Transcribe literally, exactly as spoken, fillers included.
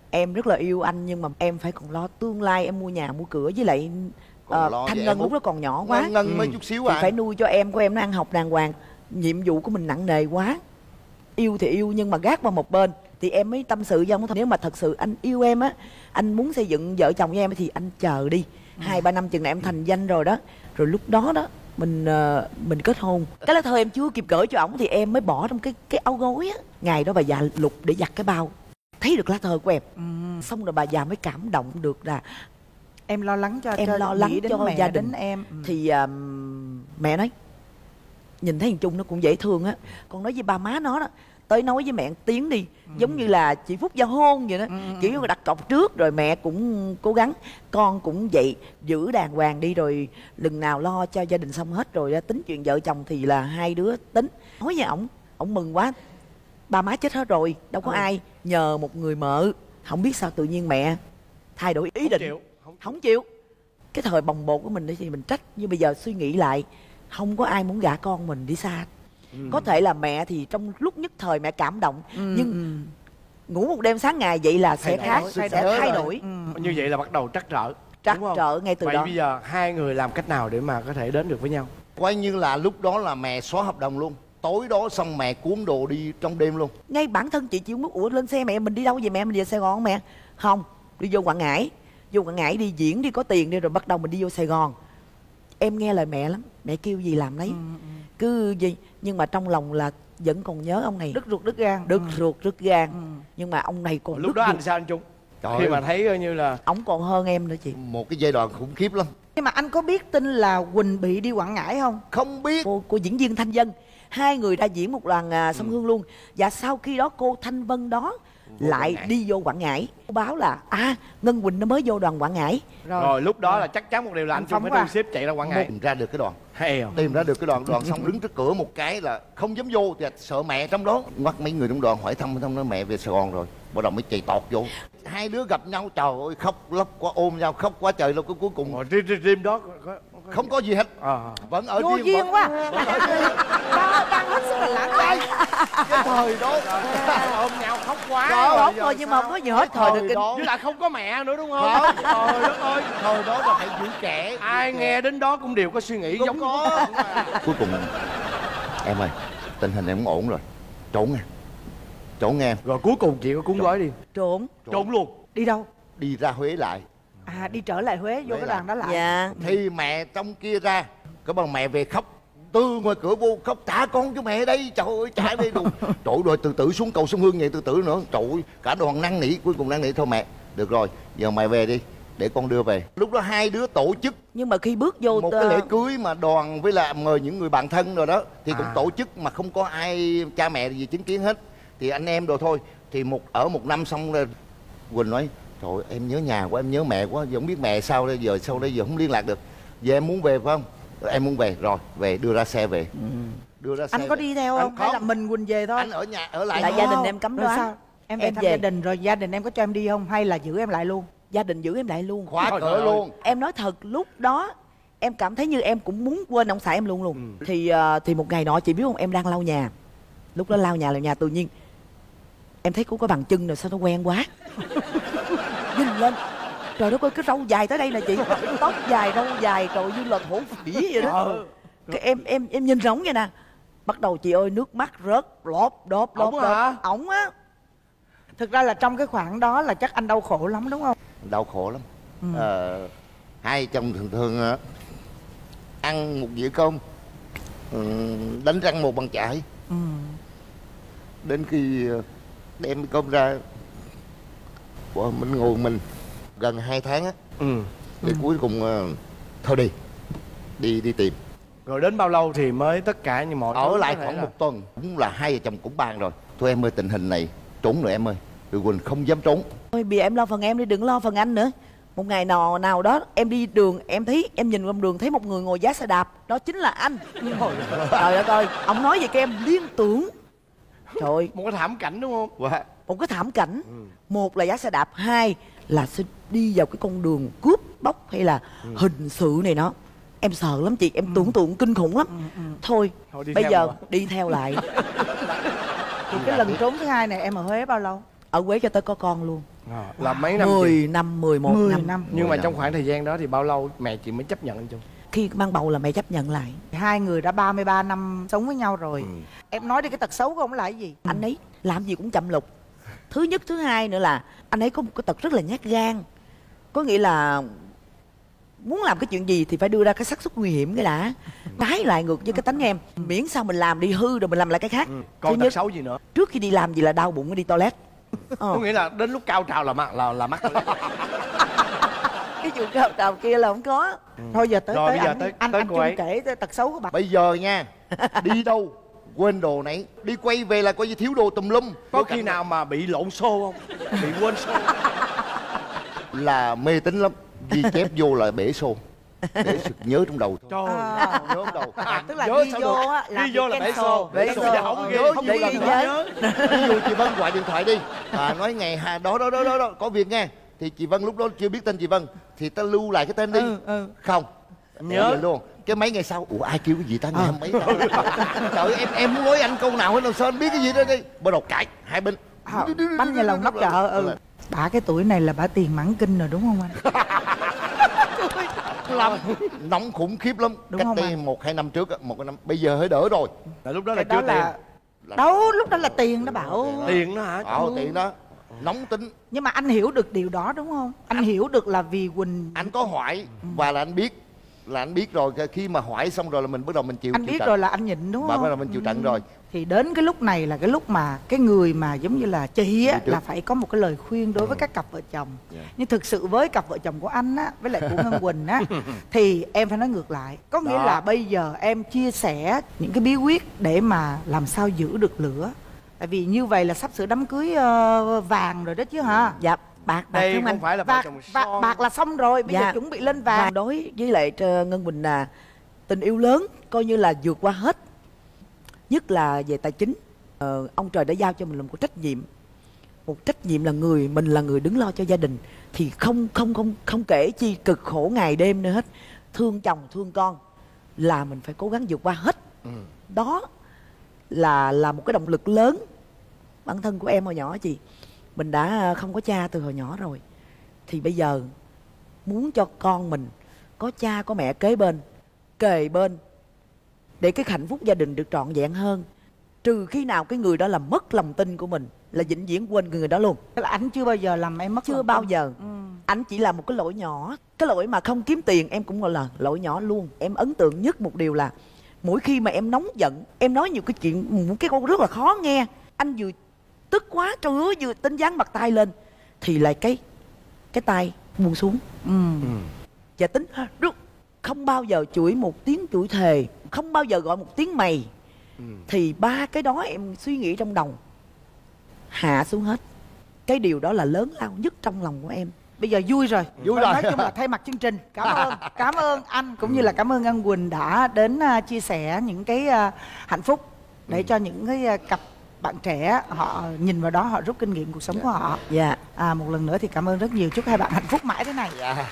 em rất là yêu anh nhưng mà em phải còn lo tương lai, em mua nhà mua cửa, với lại uh, Thanh Ngân lúc đó còn nhỏ quá. Ngân, Ngân ừ. mấy chút xíu à. Thì phải nuôi cho em của em nó ăn học đàng hoàng. Nhiệm vụ của mình nặng nề quá. Yêu thì yêu nhưng mà gác qua một bên. Thì em mới tâm sự với ông, nếu mà thật sự anh yêu em á, anh muốn xây dựng vợ chồng với em thì anh chờ đi. ừ. Hai ba năm chừng này em thành danh rồi đó, rồi lúc đó đó mình uh, mình kết hôn. Cái lá thơ em chưa kịp gửi cho ổng thì em mới bỏ trong cái cái áo gối á. Ngày đó bà già lục để giặt cái bao, thấy được lá thơ của em. ừ. Xong rồi bà già mới cảm động được là em lo lắng cho em cho lo lắng cho mẹ, gia đình đến em. ừ. Thì uh, mẹ nói nhìn thấy thằng Trung nó cũng dễ thương á, con nói với ba má nó đó, tới nói với mẹ tiếng đi. ừ. Giống như là chị Phúc giao hôn vậy đó. ừ. Kiểu như đặt cọc trước rồi mẹ cũng cố gắng, con cũng vậy, giữ đàng hoàng đi, rồi lần nào lo cho gia đình xong hết rồi tính chuyện vợ chồng thì là hai đứa tính. Nói với ổng, ổng mừng quá, ba má chết hết rồi đâu có ừ. ai, nhờ một người mợ. Không biết sao tự nhiên mẹ thay đổi ý không định. chịu. Không, không chịu. Cái thời bồng bột của mình thì mình trách, nhưng bây giờ suy nghĩ lại, không có ai muốn gả con mình đi xa. ừ. Có thể là mẹ thì trong lúc nhất thời mẹ cảm động, ừ, nhưng ừ. ngủ một đêm sáng ngày vậy là sẽ khác, sẽ thay đổi. ừ. Như vậy là bắt đầu trắc trở. Trắc trở ngay từ vậy đó. Bây giờ hai người làm cách nào để mà có thể đến được với nhau? Quay như là lúc đó là mẹ xóa hợp đồng luôn. Tối đó xong mẹ cuốn đồ đi trong đêm luôn. Ngay bản thân chị chịu mất, ủa lên xe mẹ mình đi đâu vậy mẹ, mình về Sài Gòn không mẹ? Không, đi vô Quảng Ngãi. Vô Quảng Ngãi đi diễn đi, có tiền đi rồi bắt đầu mình đi vô Sài Gòn. Em nghe lời mẹ lắm, mẹ kêu gì làm lấy. ừ, ừ. Cứ gì, nhưng mà trong lòng là vẫn còn nhớ ông này. Đứt ruột đứt gan. Đứt ừ. ruột đứt gan. ừ. Nhưng mà ông này còn lúc đó ruột. Anh sao anh Trung? Trời khi ơi. Mà thấy coi như là ổng còn hơn em nữa chị. Một cái giai đoạn khủng khiếp lắm. Nhưng mà anh có biết tin là Quỳnh bị đi Quảng Ngãi không? Không biết. Cô, cô diễn viên Thanh Vân, hai người đã diễn một lần à, song ừ. hương luôn. Và sau khi đó cô Thanh Vân đó vô lại đi vô Quảng Ngãi. Cô báo là à Ngân Quỳnh nó mới vô đoàn Quảng Ngãi. Rồi, rồi lúc đó là chắc chắn một điều là anh, anh Trung phải thu xếp chạy ra Quảng Ngãi. Tìm ra được cái đoàn. Hay không? Tìm ra được cái đoàn, đoàn xong đứng trước cửa một cái là không dám vô, thì sợ mẹ trong đó. Ngoắt mấy người trong đoàn hỏi thăm, thăm nói mẹ về Sài Gòn rồi. Bắt đầu mới chạy tọt vô. Hai đứa gặp nhau trời ơi khóc lóc quá, ôm nhau khóc quá trời luôn. Cái cuối cùng riêng riêng đó có, có, có không có gì hết. à. Vẫn ở vô riêng, duyên vẫn, quá. đang hết sức là lãng mạn. Cái thời đó ôm nhau khóc quá rồi, rồi, rồi nhưng mà không có gì hết. Thời được kinh, chứ là không có mẹ nữa đúng không? Không. Trời đất ơi, thời đó là phải giữ trẻ. Ai giữ nghe trẻ. đến đó cũng đều có suy nghĩ Không giống có. Cuối cùng em ơi, tình hình em không ổn rồi, trốn nha, trốn nghe. Rồi cuối cùng chị có cuốn gói đi. Trốn. Trốn luôn. Đi đâu? Đi ra Huế lại. À đi trở lại Huế, vô Huế cái đoàn đó lại. Dạ. Thì mẹ trong kia ra, cái bà mẹ về khóc từ ngoài cửa vô khóc, trả con cho mẹ đây, trời ơi trả đây đủ. Trời rồi từ từ xuống cầu sông Hương vậy, từ từ nữa, trời ơi, cả đoàn năn nỉ. Cuối cùng năn nỉ thôi mẹ, được rồi giờ mẹ về đi để con đưa về. Lúc đó hai đứa tổ chức, nhưng mà khi bước vô một cái lễ cưới mà đoàn với là mời những người bạn thân rồi đó, thì cũng à. tổ chức mà không có ai cha mẹ gì chứng kiến hết, thì anh em rồi thôi. Thì một ở một năm xong rồi Quỳnh nói trời ơi, em nhớ nhà quá, em nhớ mẹ quá, giờ không biết mẹ sao đây, giờ sau đây giờ không liên lạc được, giờ em muốn về phải không? Em muốn về, rồi về đưa ra xe về. ừ. Đưa ra xe anh có về. đi theo không? Anh hay không. là mình Quỳnh về thôi? Anh ở nhà ở lại. Là gia đình em cấm rồi đoán. sao? Em, Em em thăm về. gia đình rồi gia đình em có cho em đi không? Hay là giữ em lại luôn? Gia đình giữ em lại luôn, khóa Trời cửa ơi. luôn. Em nói thật, lúc đó em cảm thấy như em cũng muốn quên ông xã em luôn luôn. ừ. Thì uh, thì một ngày nọ chị biết không, em đang lau nhà. Lúc đó lau nhà lau nhà tự nhiên em thấy cô có bằng chân rồi, sao nó quen quá. Nhìn lên, trời đất ơi, cái râu dài tới đây nè chị, tóc dài râu dài rồi như là thổ phỉ vậy đó. ừ. Cái em em em nhìn rỗng vậy nè, bắt đầu chị ơi nước mắt rớt lóp đốp lóp Ổng hả? ổng á. Thực ra là trong cái khoảng đó là chắc anh đau khổ lắm đúng không? Đau khổ lắm. ừ. ờ, Hai chồng thường thường uh, ăn một dĩa cơm, ừ, đánh răng một bàn chải. ừ. Đến khi uh, đem cơm ra, wow, mình ngồi mình gần hai tháng á. ừ. Thì ừ. cuối cùng uh, thôi đi đi đi tìm. Rồi đến bao lâu thì mới tất cả như mọi Ở thứ lại có thể khoảng là... một tuần, cũng là hai vợ chồng cũng bàn rồi, thôi em ơi tình hình này trốn rồi em ơi. Rồi Quỳnh không dám trốn. Thôi bây giờ em lo phần em đi, đừng lo phần anh nữa. Một ngày nào nào đó em đi đường, em thấy em nhìn qua đường thấy một người ngồi giá xe đạp, đó chính là anh. Trời đất ơi, ông nói vậy các em liên tưởng. Trời ơi, một cái thảm cảnh đúng không? Wow. một cái thảm cảnh. ừ. Một là giá xe đạp, hai là sẽ đi vào cái con đường cướp bóc hay là ừ. hình sự này nó. Em sợ lắm chị, em ừ. tưởng tượng kinh khủng lắm. ừ, ừ. Thôi, Thôi bây giờ mà. đi theo lại. Thì cái lần trốn thứ hai này em ở Huế bao lâu? Ở Huế cho tới có con luôn. À, là mấy năm mười chị? năm, mười một mười năm. năm. Nhưng mà trong khoảng thời gian đó thì bao lâu mẹ chị mới chấp nhận anh Trung? Khi mang bầu là mẹ chấp nhận lại. Hai người đã ba mươi ba năm sống với nhau rồi. Ừ. Em nói đi, cái tật xấu của ông là cái gì? Anh ấy làm gì cũng chậm lục. Thứ nhất, thứ hai nữa là anh ấy có một cái tật rất là nhát gan. Có nghĩa là muốn làm cái chuyện gì thì phải đưa ra cái xác suất nguy hiểm cái đã. Trái lại ngược với cái tánh em. Miễn sao mình làm đi hư rồi mình làm lại cái khác. Ừ. Còn Thứ tật nhất, xấu gì nữa? trước khi đi làm gì là đau bụng đi toilet. Ờ. Có nghĩa là đến lúc cao trào là mắc là là mắc. Cái vụ cao trào kia là không có. Thôi giờ tới Rồi, tới bây giờ anh, tới- anh, tới anh cô Trung ấy. kể tới tật xấu của bà. Bây giờ nha, đi đâu quên đồ nấy, đi quay về là coi như thiếu đồ tùm lum. Có khi nào mà bị lộn xô không? Bị quên xô? Là mê tín lắm, ghi chép vô là bể xô để sực nhớ trong đầu thôi. Trời À. Nhớ trong đầu. Tức là Nhớ đi sao vô được? á là Đi vô là bể xô. Bể xô. Dạ, không ghi, Nhớ không gì ghi là lần nhớ. nhớ. Ví dụ chị Vân gọi điện thoại đi, à, nói ngày hà đó đó đó đó, đó có việc nghe, thì chị Vân lúc đó chưa biết tên chị Vân thì ta lưu lại cái tên đi. Ừ, ừ. Không Nhớ. nhớ luôn. Cái mấy ngày sau, ủa ai kêu cái gì ta nghe mấy ta. Trời ơi, em em muốn nói anh câu nào hết đâu, sao anh biết cái gì đó đi. Bắt đầu cãi hai bên. À, bánh nhà lòng nóc chợ. Ừ. Bà cái tuổi này là bà tiền mãn kinh rồi đúng không anh? Lắm, nóng khủng khiếp lắm. Đúng Cách không đây anh? một hai năm trước á, một hai năm bây giờ hơi đỡ rồi. Là lúc đó là Cái đó chưa là tiền. đâu, lúc đó là tiền đó Bảo. Tiền đó hả? Ờ tiền đó, nóng tính. Nhưng mà anh hiểu được điều đó đúng không? Anh hiểu được là vì Quỳnh. Anh có hoại và là anh biết, là anh biết rồi, khi mà hoại xong rồi là mình bắt đầu mình chịu. Anh chịu biết trận. rồi là anh nhịn đúng Và không? bắt đầu mình chịu trận rồi. Thì đến cái lúc này là cái lúc mà cái người mà giống như là chị á Đi trước. là phải có một cái lời khuyên đối với các cặp vợ chồng. Dạ. Nhưng thực sự với cặp vợ chồng của anh á với lại của Ngân Quỳnh á thì em phải nói ngược lại. Có nghĩa Đó. là bây giờ em chia sẻ những cái bí quyết để mà làm sao giữ được lửa. Tại vì như vậy là sắp sửa đám cưới ờ, vàng rồi đó chứ hả? Dạ, bạc bạc Đây không không anh? phải là vợ Bạc, chồng bạc, son. bạc là xong rồi, bây Dạ. giờ chuẩn bị lên Và vàng. đối với lại ờ, Ngân Bình là tình yêu lớn coi như là vượt qua hết. Nhất là về tài chính. Ờ, ông trời đã giao cho mình một cái trách nhiệm. Một trách nhiệm là người mình là người đứng lo cho gia đình thì không không không không kể chi cực khổ ngày đêm nữa hết. Thương chồng, thương con là mình phải cố gắng vượt qua hết. Ừ. Đó là là một cái động lực lớn. Bản thân của em hồi nhỏ chị, mình đã không có cha từ hồi nhỏ rồi, thì bây giờ muốn cho con mình có cha có mẹ kế bên, kề bên để cái hạnh phúc gia đình được trọn vẹn hơn. Trừ khi nào cái người đó là mất lòng tin của mình, là vĩnh viễn quên người đó luôn. Tức là anh chưa bao giờ làm em mất Chưa lòng bao tin. giờ. Ừ. Anh chỉ là một cái lỗi nhỏ. Cái lỗi mà không kiếm tiền em cũng gọi là lỗi nhỏ luôn. Em ấn tượng nhất một điều là mỗi khi mà em nóng giận, em nói nhiều cái chuyện, một cái câu rất là khó nghe, anh vừa tức quá trời ơi, vừa tính dán mặt tay lên thì lại cái cái tay buông xuống. Ừ. Và tính rút, không bao giờ chửi một tiếng chửi thề, không bao giờ gọi một tiếng mày. Ừ. Thì ba cái đó em suy nghĩ trong đầu hạ xuống hết. Cái điều đó là lớn lao nhất trong lòng của em. Bây giờ vui rồi. Vui Và rồi. Nói chung là thay mặt chương trình, cảm ơn cảm ơn anh cũng như là cảm ơn Ngân Quỳnh đã đến uh, chia sẻ những cái uh, hạnh phúc để cho những cái uh, cặp bạn trẻ họ nhìn vào đó, họ rút kinh nghiệm cuộc sống của họ. Dạ. À, một lần nữa thì cảm ơn rất nhiều, chúc hai bạn hạnh phúc mãi thế này. Dạ.